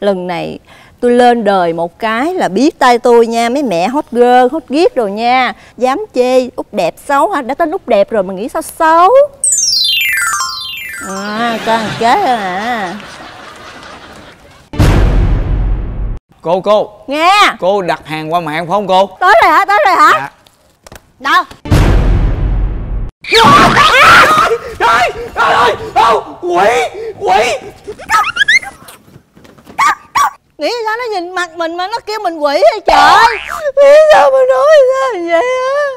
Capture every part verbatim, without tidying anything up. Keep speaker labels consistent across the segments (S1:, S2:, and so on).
S1: Lần này tôi lên đời một cái là biết tay tôi nha. Mấy mẹ hot girl, hot giết rồi nha. Dám chê Út đẹp xấu hả? Đã tên Út đẹp rồi mà nghĩ sao xấu. À, có thằng kế rồi à.
S2: Cô, cô
S1: Nghe.
S2: Cô đặt hàng qua mạng phải không cô?
S1: Tới rồi hả? Tới rồi hả?
S2: Dạ.
S1: Đâu?
S2: Trời ơi! Quỷ! Quỷ!
S1: Nghĩ sao nó nhìn mặt mình mà nó kêu mình quỷ vậy trời? Nghĩ sao mà nói sao vậy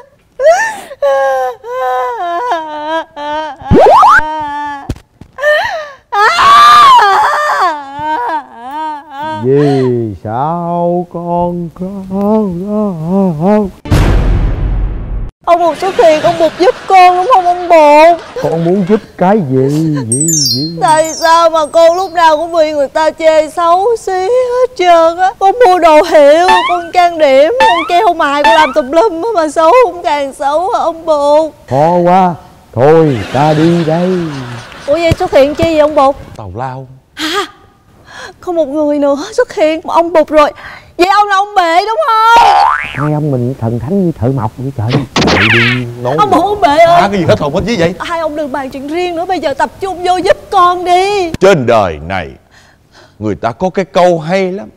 S1: á?
S3: Vì sao con con
S1: Ông Bụt xuất hiện, ông Bụt giúp con đúng không ông Bụt?
S3: con muốn giúp cái gì gì gì?
S1: Tại sao mà con lúc nào cũng bị người ta chê xấu xí hết trơn á? Con mua đồ hiệu, con trang điểm, con treo mài, con làm tùm lum á mà xấu không càng xấu hả ông Bụt?
S3: Khó quá, thôi ta đi đây.
S1: Ủa vậy xuất hiện chi vậy ông Bụt?
S3: Tào lao.
S1: Hả? Không một người nữa xuất hiện, một ông Bụt rồi. Vậy ông là ông Bệ đúng không?
S3: Hai ông mình thần thánh như thợ mộc vậy trời. Đi nói
S1: Ông Bụt ông Bệ ơi.
S4: Hả, cái gì hết hồn hết vía vậy?
S1: Hai ông đừng bàn chuyện riêng nữa, bây giờ tập trung vô giúp con đi.
S4: Trên đời này người ta có cái câu hay lắm: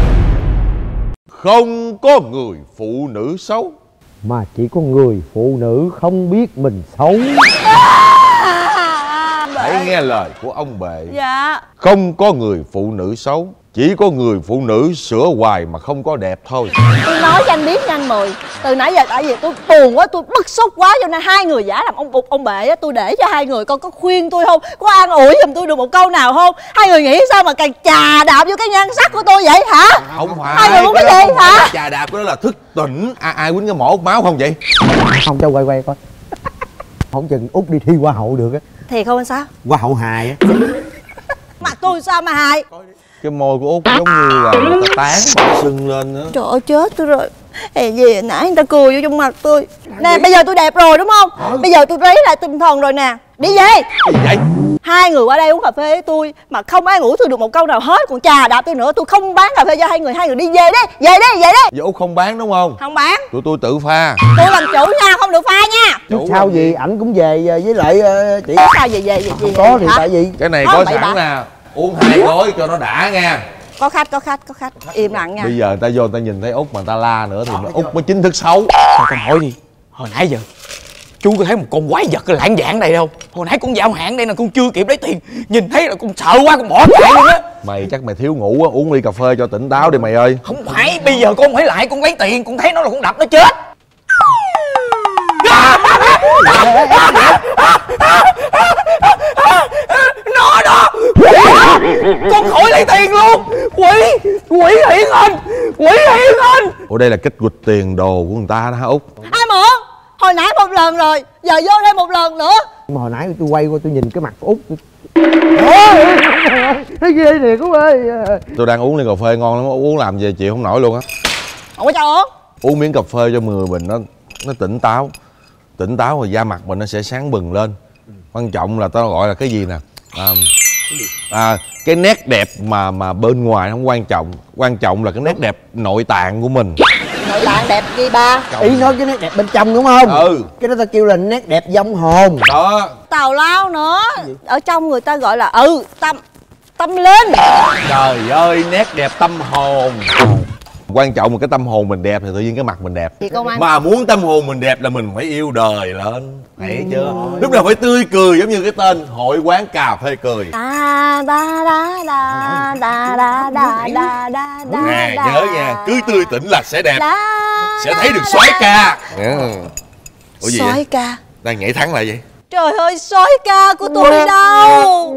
S4: không có người phụ nữ xấu,
S3: mà chỉ có người phụ nữ không biết mình xấu.
S4: hãy nghe lời của ông Bệ.
S1: Dạ.
S4: Không có người phụ nữ xấu, chỉ có người phụ nữ sửa hoài mà không có đẹp thôi.
S1: Tôi nói cho anh biết nha anh Mười. Từ nãy giờ tại vì tôi buồn quá, tôi bức xúc quá, cho nên hai người giả làm ông Bụt ông Bệ á. Tôi để cho hai người con có khuyên tôi không, có an ủi giùm tôi được một câu nào không? Hai người nghĩ sao mà càng chà đạp vô cái nhan sắc của tôi vậy hả?
S4: Không phải.
S1: Hai người muốn cái gì
S4: đó không
S1: hả?
S4: phải chà đạp, cái đó là thức tỉnh. Ai, ai quýnh cái mỏ út máu không vậy?
S3: Không, cho quay quay coi. Không chừng Út đi thi hoa hậu được á.
S1: Thì không sao.
S3: Hoa hậu hài á.
S1: Mặt tôi sao mà hài?
S4: Cái môi của Út giống như là người ta tán mà sưng lên nữa.
S1: Trời ơi chết tôi rồi. Hèn gì nãy người ta cười vô trong mặt tôi. Nè bây giờ tôi đẹp rồi đúng không? Bây giờ tôi lấy lại tinh thần rồi nè. Đi về.
S4: Gì vậy?
S1: Hai người qua đây uống cà phê với tôi mà không ai ngủ tôi được một câu nào hết, còn chà đạp tôi nữa. Tôi không bán cà phê cho hai người, hai người đi về đi, về đi, về đi.
S4: Giờ Út không bán đúng không?
S1: Không bán.
S4: Tụi tôi tự pha.
S1: Tôi làm chủ nha, không được pha nha.
S3: Chứ sao gì ảnh cũng về với lại uh, chị.
S1: Sao về về về
S3: Không có thì tại vì
S4: Cái này
S1: Không,
S4: có
S1: bậy
S4: sẵn
S1: bạ.
S4: nè. Uống hai gói cho nó đã nha.
S1: Có khách, có khách, có khách. Im lặng nha.
S4: Bây giờ người ta vô người ta nhìn thấy Út mà người ta la nữa thì Út mới chính thức xấu.
S2: Thôi con hỏi đi, hồi nãy giờ chú có thấy một con quái vật lãng vãng đây đâu? Hồi nãy con giao hạn đây là con chưa kịp lấy tiền, nhìn thấy là con sợ quá con bỏ chạy luôn á.
S4: Mày chắc mày thiếu ngủ á, uống ly cà phê cho tỉnh táo đi mày ơi.
S2: Không phải, bây giờ con hỏi lại con lấy tiền, con thấy nó là con đập nó chết. Nó đó, con khỏi lấy tiền luôn. Quỷ, quỷ hiện hình, quỷ hiện hình.
S4: Ủa đây là cách quỵt tiền đồ của người ta đó hả Út?
S1: Ai mượn? Hồi nãy một lần rồi, giờ vô đây một lần nữa.
S3: mà hồi nãy tôi quay qua tôi nhìn cái mặt của Út. Thấy ghê thiệt Út ơi.
S4: Tôi đang uống ly cà phê ngon lắm, uống làm về chịu không nổi luôn á.
S1: Không có cho uống.
S4: Uống miếng cà phê cho người mình nó nó tỉnh táo. Tỉnh táo rồi da mặt mình nó sẽ sáng bừng lên. Quan trọng là tao gọi là cái gì nè, à, à, cái nét đẹp mà mà bên ngoài không quan trọng, quan trọng là cái nét đẹp nội tạng của mình.
S1: Nội tạng đẹp gì ba?
S3: Ý nói cái nét đẹp bên trong đúng không?
S4: Ừ.
S3: Cái đó ta kêu là nét đẹp vong hồn.
S4: Đó.
S1: Tào lao nữa. Ở trong người ta gọi là ừ tâm tâm linh.
S4: Trời ơi, nét đẹp tâm hồn. Quan trọng là cái tâm hồn mình đẹp thì tự nhiên cái mặt mình đẹp.
S1: Thì công an
S4: Mà muốn tâm hồn mình đẹp là mình phải yêu đời lên. Thấy chưa? Lúc nào phải tươi cười giống như cái tên hội quán cà phê cười.
S1: Da da da da da da da da da da.
S4: Nè nhớ nha, cứ tươi tỉnh là sẽ đẹp,
S1: Da,
S4: sẽ thấy
S1: da,
S4: được
S1: da,
S4: soái
S1: da.
S4: ca. Ủa gì
S1: Soái
S4: vậy?
S1: ca.
S4: Đang nhảy thắng lại vậy?
S1: Trời ơi, soái ca của tôi đâu?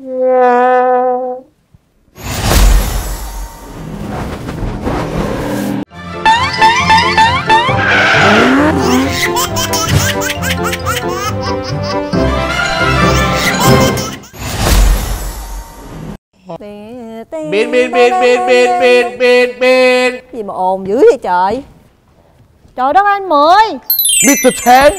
S4: Bin bin bin bin bin bin bin bin.
S1: Gì mà ồn dữ vậy trời? Trời đất ơi anh Mười.
S4: mít tơ Ten.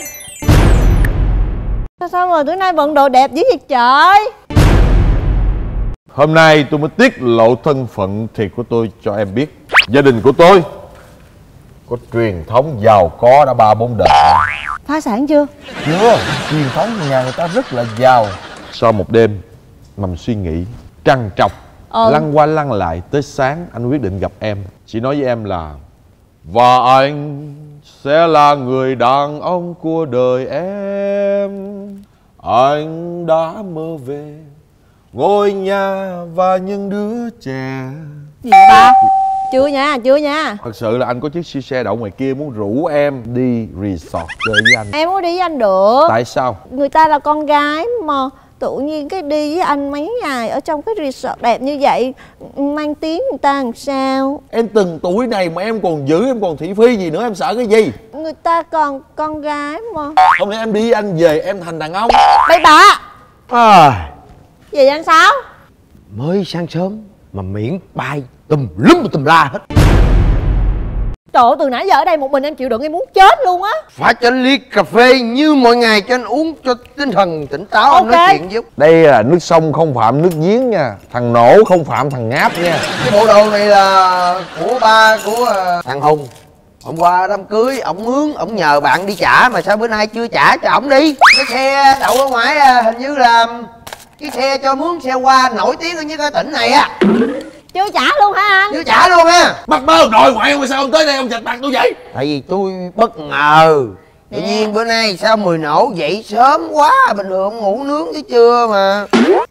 S1: Sao sao mà tối nay bận đồ đẹp dữ vậy trời?
S4: Hôm nay tôi mới tiết lộ thân phận thiệt của tôi cho em biết. Gia đình của tôi có truyền thống giàu có đã ba bốn đời.
S1: Phá sản chưa?
S4: Chưa, truyền thống nhà người ta rất là giàu. Sau một đêm nằm suy nghĩ trằn trọc,
S1: ờ.
S4: lăn qua lăn lại tới sáng anh quyết định gặp em. Chỉ nói với em là: và anh sẽ là người đàn ông của đời em. Anh đã mơ về ngôi nhà và những đứa trẻ.
S1: Gì vậy ba? Chưa nha, chưa nha.
S4: Thật sự là anh có chiếc siêu xe đậu ngoài kia muốn rủ em đi resort chơi với anh.
S1: Em có đi với anh được.
S4: Tại sao?
S1: Người ta là con gái mà tự nhiên cái đi với anh mấy ngày ở trong cái resort đẹp như vậy, mang tiếng người ta làm sao?
S4: Em từng tuổi này mà em còn giữ, em còn thị phi gì nữa, em sợ cái gì?
S1: Người ta còn con gái mà.
S4: Không lẽ em đi anh về em thành đàn ông?
S1: Bậy bạ.
S3: À,
S1: Gì anh Sáu?
S3: mới sáng sớm mà miệng bay tùm lum tùm la hết.
S1: Trời ơi, từ nãy giờ ở đây một mình em chịu đựng em muốn chết luôn á.
S3: Phải cho anh ly cà phê như mọi ngày cho anh uống cho tinh thần tỉnh táo.
S1: Ok.
S3: Anh nói chuyện với.
S4: Đây là nước sông không phạm nước giếng nha. Thằng nổ không phạm thằng ngáp nha.
S3: Cái bộ đồ này là của ba của uh, thằng Hùng. Hôm qua đám cưới ổng mướn, ổng nhờ bạn đi trả mà sao bữa nay chưa trả cho ổng đi. Cái xe đậu ở ngoài uh, hình như là cái xe cho mướn xe qua nổi tiếng ở những cái tỉnh này á.
S1: Chưa trả luôn hả anh?
S3: Chưa trả luôn á.
S4: Bắt bớ rồi ngoại ông sao ông tới đây ông chạch mặt tôi vậy?
S3: Tại vì tôi bất ngờ. Tự nhiên bữa nay sao mười nổ dậy sớm quá. Bình thường ngủ nướng tới trưa mà.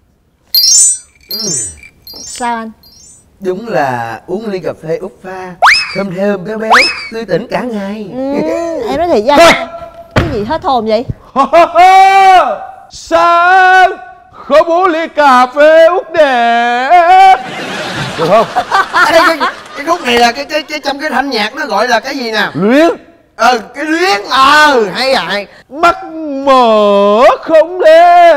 S1: Sao anh?
S3: Đúng là uống ly cà phê úp pha thơm thơm béo béo tươi tỉnh cả ngày.
S1: Ừ, em nói thiệt với anh. Cái gì hết hồn vậy?
S4: Sao không uống ly cà phê út đẹp được không?
S3: Ê, cái, cái khúc này là cái cái cái trong cái thanh nhạc nó gọi là cái gì nè?
S4: Luyến.
S3: Ừ, cái luyến. Ờ hay à, hay.
S4: Mắt mở không đe.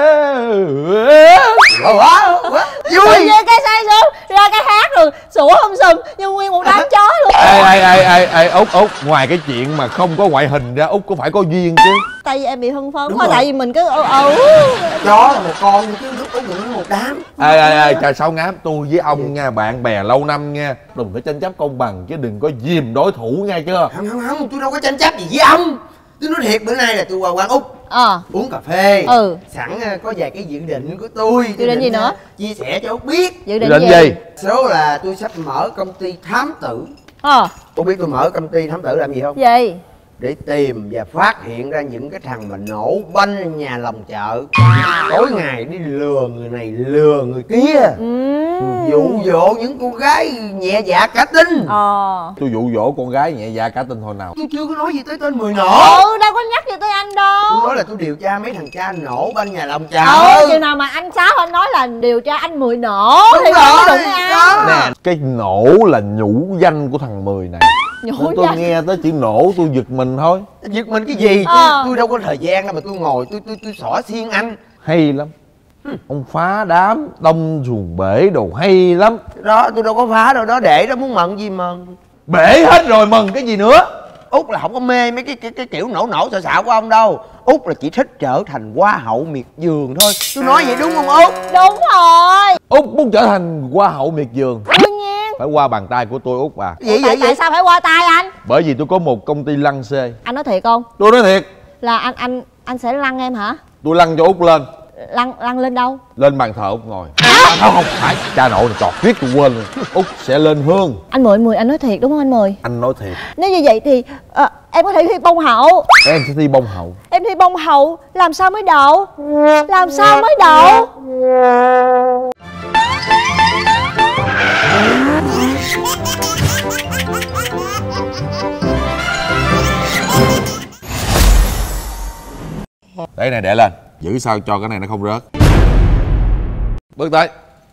S3: Ờ, quá quá
S1: Tự
S3: vui.
S1: nhiên cái say sớm ra cái hát rồi sủa không sừng như nguyên một đám chó luôn.
S4: Ê ê ê ê ê Út Út, ngoài cái chuyện mà không có ngoại hình ra, Út có phải có duyên chứ?
S1: Tại vì em bị hưng phấn
S3: Đúng
S1: quá,
S3: rồi.
S1: tại vì mình cứ âu ấu.
S3: Chó là một con chứ lúc có những một đám.
S4: Ê ê ê trời, sao ngáp tôi với ông nha, bạn bè lâu năm nha, đừng có tranh chấp công bằng chứ đừng có dìm đối thủ nghe chưa?
S3: Không không không, tôi đâu có tranh chấp gì với ông. Tôi nói thiệt, bữa nay là tôi qua quán Út
S1: Ờ.
S3: uống cà phê.
S1: Ừ.
S3: Sẵn uh, có vài cái dự định của tôi.
S1: Dự định gì nữa?
S3: uh, Chia sẻ cho Út biết.
S1: Dự định,
S4: Định
S1: gì?
S4: gì?
S3: Số là tôi sắp mở công ty thám tử.
S1: Ờ.
S3: Út biết tôi mở công ty thám tử làm gì không?
S1: Gì?
S3: Để tìm và phát hiện ra những cái thằng mà nổ banh nhà lòng chợ. Tối ngày đi lừa người này lừa người kia.
S1: Ừ.
S3: Dụ dỗ những cô gái nhẹ dạ cả tin.
S1: Ờ.
S4: Tôi dụ dỗ con gái nhẹ dạ cả tin hồi nào?
S3: Tôi chưa có nói gì tới tên mười nổ.
S1: Ừ, đâu có nhắc gì tới anh đâu.
S3: Tôi nói là tôi điều tra mấy thằng cha nổ banh nhà lòng chợ.
S1: Ừ, chừng nào mà anh Sáu anh nói là điều tra anh Mười nổ
S3: Đúng
S1: thì không có
S3: rồi,
S1: đụng với anh.
S3: đó.
S4: Nè, cái nổ là nhũ danh của thằng Mười này.
S1: Nhổ
S4: Nên tôi
S1: danh.
S4: nghe tới chữ nổ tôi giật mình thôi.
S3: Giật mình cái gì?
S1: Ờ.
S3: Tôi, tôi đâu có thời gian đâu mà tôi ngồi tôi tôi tôi xỏ xiên anh.
S4: Hay lắm. Ông phá đám, đông xuồng bể đồ hay lắm.
S3: Đó, tôi đâu có phá đâu, đó để đó muốn mận gì mừng.
S4: Bể hết rồi mừng cái gì nữa?
S3: Út là không có mê mấy cái cái, cái kiểu nổ nổ sợ xạo của ông đâu. Út là chỉ thích trở thành hoa hậu miệt vườn thôi. Tôi nói vậy đúng không Út?
S1: Đúng rồi.
S4: Út muốn trở thành hoa hậu miệt vườn
S1: Đương nhiên.
S4: phải qua bàn tay của tôi Út à.
S3: Vậy
S1: tại,
S3: vậy
S1: tại
S3: vậy.
S1: sao phải qua tay anh?
S4: Bởi vì tôi có một công ty lăng xê.
S1: Anh nói thiệt không?
S4: Tôi nói thiệt,
S1: Là anh anh anh sẽ lăn em hả?
S4: tôi lăng cho Út lên.
S1: Lăn lăn lên đâu?
S4: Lên bàn thờ Út ngồi. Không không phải, cha nội là trọt tuyết tôi quên rồi. Út sẽ lên hương.
S1: Anh Mười Mười anh nói thiệt đúng không anh Mười?
S4: Anh nói thiệt,
S1: Nếu như vậy thì ờ, em có thể thi bông hậu.
S4: em sẽ thi bông hậu.
S1: Em thi bông hậu làm sao mới đậu? Làm sao mới đậu?
S4: Đấy này, để lên, giữ sao cho cái này nó không rớt. Bước tới.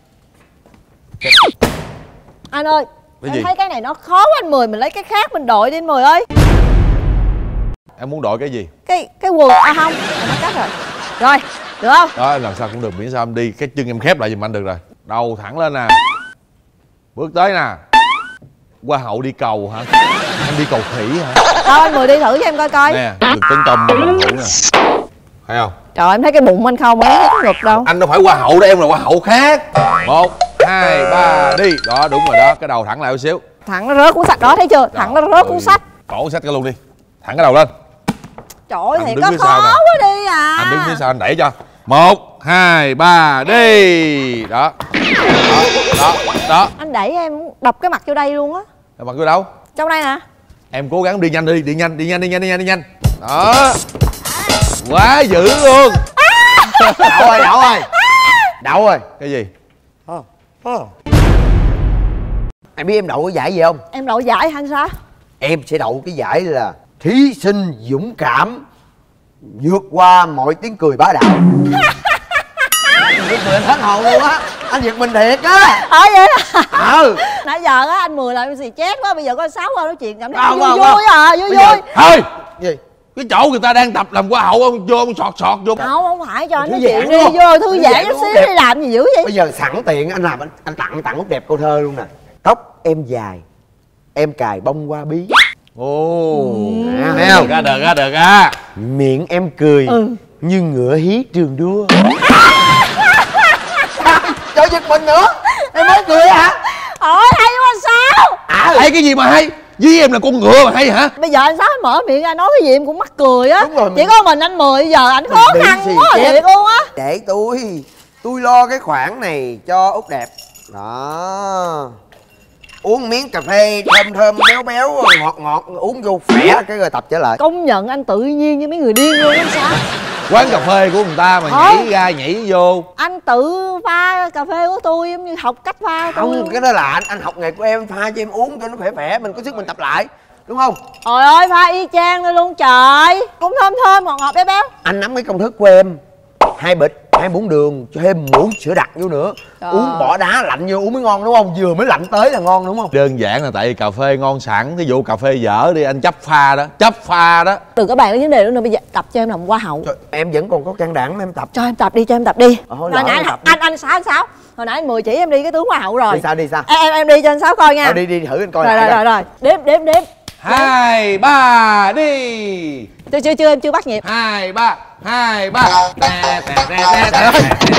S1: Anh ơi,
S4: Cái
S1: em
S4: gì?
S1: thấy cái này nó khó quá anh Mười, mình lấy cái khác mình đội đi anh Mười ơi.
S4: Em muốn đội cái gì?
S1: Cái cái quần à không, em đã cắt rồi. Rồi, được không?
S4: Đó, làm sao cũng được, miễn sao em đi cái chân em khép lại giùm anh được rồi. Đầu thẳng lên nè. Bước tới nè. Qua hậu đi cầu hả? Em đi cầu khỉ hả?
S1: Đâu anh Mười đi thử cho em coi coi.
S4: Nè, được tấn công bằng hậu nè. Thấy không?
S1: Trời em thấy cái bụng anh không, em thấy cái ngực đâu.
S4: Anh đâu phải qua hậu đó, em là qua hậu khác. Một, hai ba đi. Đó đúng rồi đó, cái đầu thẳng lại một xíu.
S1: Thẳng nó rớt cuốn sách đó, thấy chưa? Thẳng nó rớt cuốn sách.
S4: Cổ sách cái luôn đi. Thẳng cái đầu lên.
S1: Trời ơi, thì
S4: đứng
S1: có
S4: phía
S1: khó
S4: sau nè.
S1: quá đi à.
S4: Anh đứng phía sau anh đẩy cho. Một, hai, ba, đi. Đó. Đó, đó, đó.
S1: Anh đẩy em đập cái mặt vô đây luôn á.
S4: Em mặc vô đâu?
S1: Trong đây nè.
S4: Em cố gắng đi nhanh đi, đi nhanh, đi nhanh, đi nhanh, đi nhanh, đi nhanh. Đó. Quá dữ luôn.
S3: Đậu ơi, đậu ơi. Đậu ơi.
S4: Cái gì?
S3: Em biết em đậu cái giải gì không?
S1: Em đậu giải hả sao?
S3: Em sẽ đậu cái giải là thí sinh dũng cảm vượt qua mọi tiếng cười bá đạo. Tiếng cười anh hết hồn luôn á. Anh giật mình thiệt á.
S1: Ờ vậy hả?
S3: Ừ.
S1: Nãy giờ á anh Mười làm xì chết quá, bây giờ có anh Sáu qua nói chuyện cảm thấy
S3: Không,
S1: vui
S3: không,
S1: vui
S3: không.
S1: à, vui
S3: Bây
S1: vui.
S3: giờ-
S4: Thôi.
S3: Gì?
S4: Cái chỗ người ta đang tập làm hoa hậu, ông vô ông sọt sọt vô.
S1: Không, không phải cho anh
S3: Thư
S1: nói
S3: giãn
S1: chuyện đi,
S3: đúng không?
S1: vô thư
S3: Thư
S1: giãn
S3: giãn
S1: chút
S3: đúng
S1: xíu
S3: không?
S1: đi, làm gì dữ vậy?
S3: Bây giờ sẵn tiện anh làm anh, anh tặng tặng út đẹp câu thơ luôn nè. Tóc em dài, em cài bông hoa bí.
S4: Ồ.
S3: À, thấy không?
S4: Được á, được á, được á.
S3: Miệng em cười
S1: Ừ.
S3: như ngựa hí trường đua. Cho giật mình nữa. Em mới cười hả?
S1: Ôi hay quá anh Sáu.
S3: À,
S4: Hay cái gì mà hay? Với em là con ngựa mà hay hả?
S1: Bây giờ anh Sáu anh mở miệng ra nói cái gì em cũng mắc cười á.
S3: Đúng rồi,
S1: Chỉ
S3: mình-
S1: có mình anh Mười giờ anh khó
S3: Mình bị
S1: khăn
S3: xì
S1: quá
S3: chết.
S1: thiệt luôn á.
S3: để tôi tôi lo cái khoản này cho út đẹp. Đó. Uống miếng cà phê thơm thơm béo béo ngọt ngọt uống vô khỏe cái rồi tập trở lại.
S1: Công nhận anh tự nhiên như mấy người điên luôn anh Sáu.
S4: Quán cà phê của người ta mà
S1: Thôi.
S4: nhảy ra nhảy vô.
S1: Anh tự pha cà phê của tôi giống như học cách pha tôi
S3: Không,
S1: luôn.
S3: cái đó là anh anh học nghề của em, pha cho em uống cho nó khỏe khỏe, mình có sức mình tập lại, đúng không?
S1: Trời ơi pha y chang luôn luôn trời. Cũng thơm thơm ngọt ngọt béo béo.
S3: Anh nắm cái công thức của em, hai bịch hai muỗng đường cho thêm muỗng sữa đặc vô nữa.
S1: Trời
S3: Uống bỏ đá lạnh vô uống mới ngon đúng không? Vừa mới lạnh tới là ngon đúng không?
S4: Đơn giản là tại vì cà phê ngon sẵn. Thí dụ cà phê dở đi anh chấp pha đó. Chấp pha đó.
S1: Đừng có bàn cái vấn đề đó nữa, bây giờ tập cho em làm hoa hậu.
S3: Trời, em vẫn còn có can đảm mà em tập.
S1: Cho em tập đi, cho em tập đi.
S3: Ờ,
S1: Hồi
S3: lỡ
S1: nãy
S3: em tập đi.
S1: anh anh Sáu anh Sáu. Hồi nãy anh Mười chỉ em đi cái tướng hoa hậu rồi.
S3: Đi sao đi sao?
S1: Em em, em đi cho anh Sáu coi nha.
S3: Ờ, đi đi thử anh coi
S1: Rồi
S3: lại
S1: rồi rồi
S3: coi.
S1: rồi. Đếm đếm đếm.
S4: Hai ba đi.
S1: Chưa chưa chưa em chưa bắt nhịp.
S4: Hai ba. Hai ba. Tè tè tè tè tè.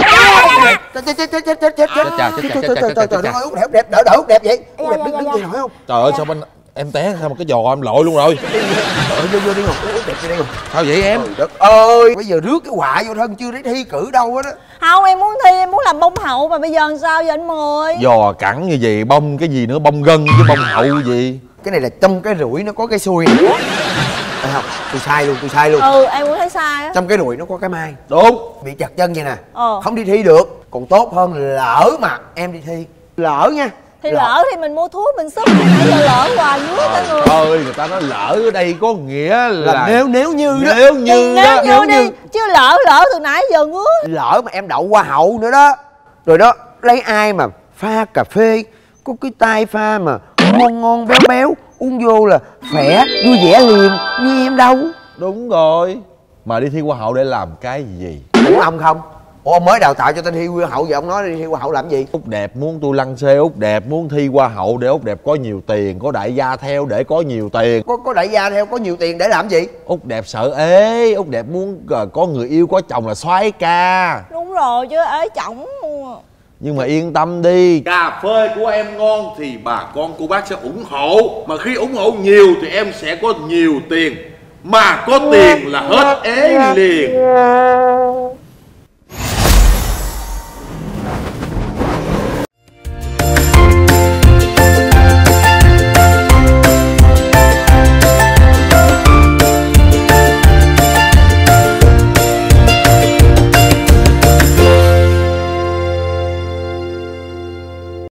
S3: Chết chết chết chết chết chết chết
S4: Chết cha, chết cha, chết cha, chết cha, chết cha.
S3: trời ơi, út đẹp đẹp đỡ đỡ út đẹp vậy. Út đẹp đứng đứng gì nổi không?
S4: Trời ơi sao bên em té sao mà cái giò em lội luôn rồi.
S3: Ờ, vô vô đi Ngọc, út đẹp vô đi Ngọc.
S4: Sao vậy em?
S3: Trời đất ơi, bây giờ rước cái quạ vô thân chưa thấy thi cử đâu hết á.
S1: Không em muốn thi, em muốn làm bông hậu mà bây giờ làm sao vậy anh Mười?
S4: Giò cẳng như vậy bông cái gì nữa, bông gân chứ bông hậu gì.
S3: Cái này là trong cái rủi nó có cái xui này. Thấy không? Tôi sai luôn, tôi sai luôn.
S1: Ừ em cũng thấy sai á.
S3: Trong cái rủi nó có cái mai.
S4: Đúng.
S3: Bị chật chân vậy nè.
S1: Ờ.
S3: Không đi thi được. Còn tốt hơn lỡ mà em đi thi. Lỡ nha.
S1: Thì lỡ thì mình mua thuốc mình xúc, nãy giờ lỡ hoài ngứa cả người.
S4: Trời ơi người ta nói lỡ ở đây có nghĩa là,
S3: Là nếu nếu như đó.
S4: nếu như
S1: Nếu
S4: đó.
S1: như đi, chứ lỡ lỡ từ nãy giờ ngứa.
S3: Lỡ mà em đậu hoa hậu nữa đó. Rồi đó, lấy ai mà pha cà phê có cái tay pha mà ngon ngon béo béo uống vô là khỏe vui vẻ liền như em đâu.
S4: Đúng rồi. Mà đi thi hoa hậu để làm cái gì?
S3: Đúng ông không? Ủa ông mới đào tạo cho tên thi hoa hậu vậy ông nói đi thi hoa hậu làm gì?
S4: Út đẹp muốn tôi lăn xê Út đẹp muốn thi hoa hậu để Út đẹp có nhiều tiền, có đại gia theo để có nhiều tiền.
S3: Có có đại gia theo có nhiều tiền để làm gì?
S4: Út đẹp sợ ế, Út đẹp muốn uh, có người yêu có chồng là soái ca.
S1: Đúng rồi chứ ế chỏng luôn.
S4: Nhưng mà yên tâm đi.
S5: Cà phê của em ngon thì bà con cô bác sẽ ủng hộ. Mà khi ủng hộ nhiều thì em sẽ có nhiều tiền. Mà có tiền là hết ế liền.